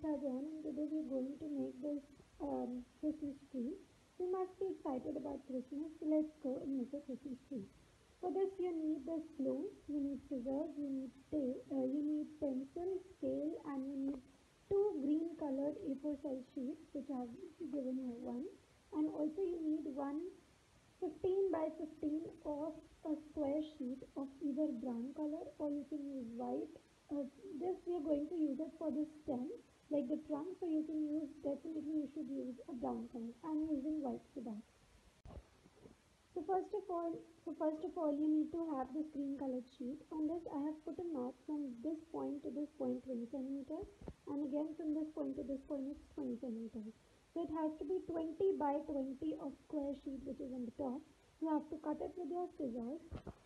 Nishtha Jain, and today we are going to make this Christmas tree. You must be excited about Christmas, so let's go and make a Christmas tree. For this you need this glue, you need scissors, you need tape, you need pencil, scale, and you need two green colored A4 size sheets, which I have given you one, and also you need one 15 by 15 of a square sheet of either brown color or you can use white. This we are going to use it for the stem, like the trunk, so you can use, definitely you should use a brown color. I'm using white for that. So first of all you need to have this green colored sheet. On this I have put a mark from this point to this point 20 centimeters, and again from this point to this point it's 20 centimeters. So it has to be 20 by 20 of square sheet which is on the top. You have to cut it with your scissors.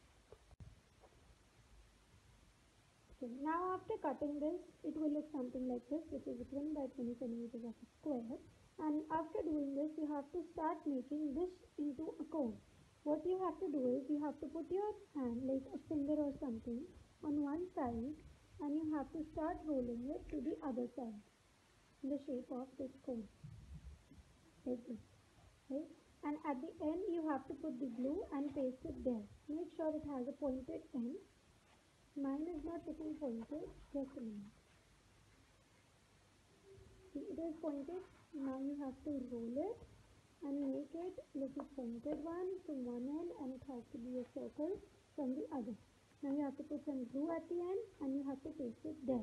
Okay, now after cutting this, it will look something like this, which is 20 by 20 centimeters of a square. And after doing this, you have to start making this into a cone. What you have to do is, you have to put your hand, like a finger or something, on one side, and you have to start rolling it to the other side, in the shape of this cone, like this. Okay? And at the end, you have to put the glue and paste it there. Make sure it has a pointed end. Mine is not looking pointed, just a minute. See, it is pointed. Now you have to roll it and make it little pointed one from one end, and it has to be a circle from the other. Now you have to put some glue at the end and you have to paste it there.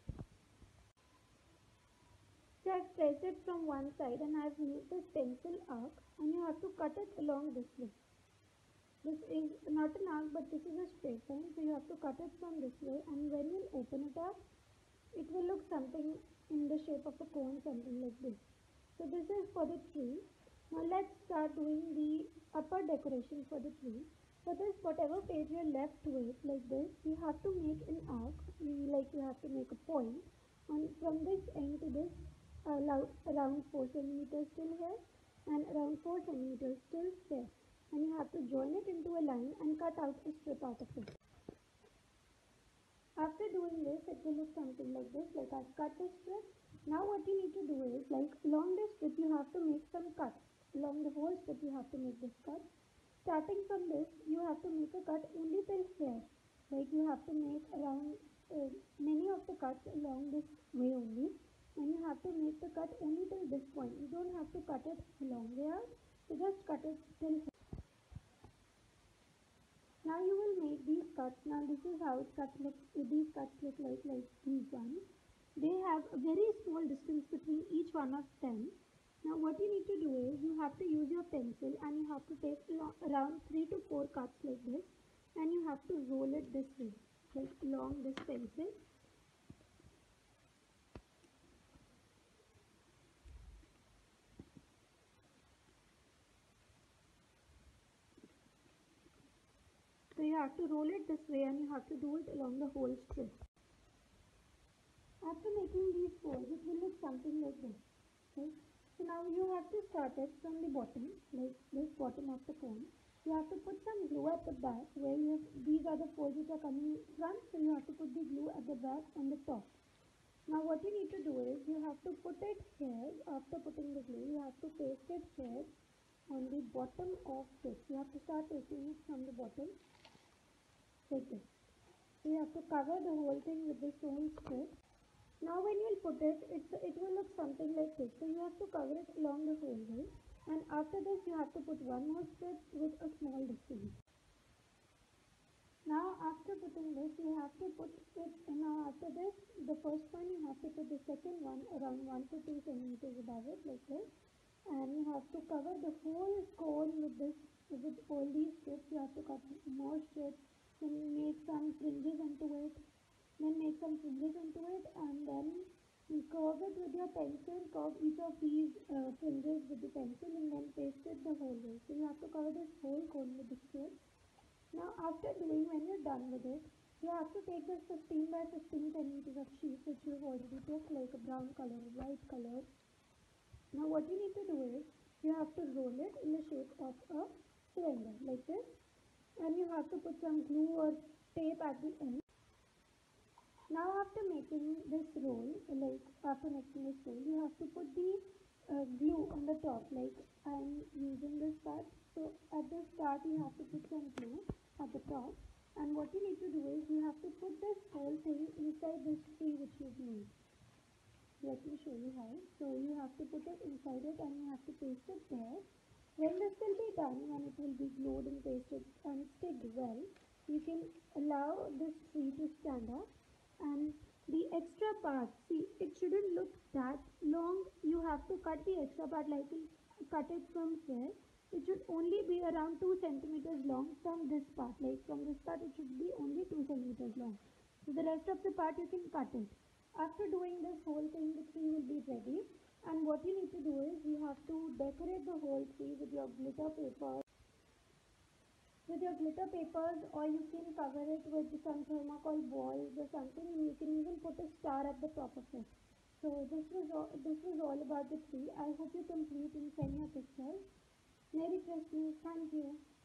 So I've pressed it from one side and I've made this pencil arc, and you have to cut it along this way. This is not an arc, but this is a straight line, so you have to cut it from this way, and when you open it up, it will look something in the shape of a cone, something like this. So this is for the tree. Now let's start doing the upper decoration for the tree. For this, whatever page you're left with, like this, you have to make an arc, like you have to make a point, and from this end to this, around 4 centimeters till here, and around 4 centimeters till here. And you have to join it into a line and cut out a strip out of it. After doing this, it will look something like this, like I've cut the strip. Now what you need to do is, like along this strip you have to make some cuts. Along the whole strip you have to make this cut. Starting from this, you have to make a cut only till here. Like you have to make around many of the cuts along this way only. And you have to make the cut only till this point. You don't have to cut it along there. So just cut it till here. Now you will make these cuts. Now this is how these cuts look like these ones. They have a very small distance between each one of them. Now what you need to do is, you have to use your pencil and you have to take around 3 to 4 cuts like this, and you have to roll it this way, like along this pencil. So you have to roll it this way and you have to do it along the whole strip. After making these folds, it will look something like this. Okay? So now you have to start it from the bottom, like this bottom of the cone. You have to put some glue at the back where these are the folds which are coming front, so you have to put the glue at the back on the top. Now what you need to do is, you have to put it here. After putting the glue, you have to paste it here on the bottom of this. You have to start pasting it from the bottom like this. So you have to cover the whole thing with this whole strip. Now when you will put it, it will look something like this. So you have to cover it along the whole way, and after this you have to put one more strip with a small distance. Now after putting this, you have to put it, now after this, the first one you have to put the second one around 1 to 2 centimeters above it like this, and you have to cover the whole cone with this, with all these strips. You have to cut more strips, then make some fringes into it, and then you curve it with your pencil, curve each of these fringes with the pencil, and then paste it the whole way. So you have to cover this whole cone with the strips. Now after doing, when you're done with it, you have to take this 15 by 15 centimeters of sheet which you've already took, like a brown color, white color. Now what you need to do is, you have to roll it in the shape of a cylinder like this, and you have to put some glue or tape at the end. Now after making this roll, like after making this roll, you have to put the glue on the top. Like I'm using this part. So at the start you have to put some glue at the top. And what you need to do is you have to put this whole thing inside this tree which you've made. Let me show you how. So you have to put it inside it and you have to paste it there. When this will be done, when it will be glued and pasted and sticked well, you can allow this tree to stand up. And the extra part, see, it shouldn't look that long. You have to cut the extra part, like cut it from here. It should only be around 2 centimeters long from this part. Like from this part, it should be only 2 centimeters long. So the rest of the part you can cut it. After doing this whole thing, the tree will be ready. And what you need to do is you have to decorate the whole tree with your glitter papers, or you can cover it with some thermocol balls or something, and you can even put a star at the top of it. So this was all about the tree. I hope you complete and send your pictures. Merry Christmas. Thank you.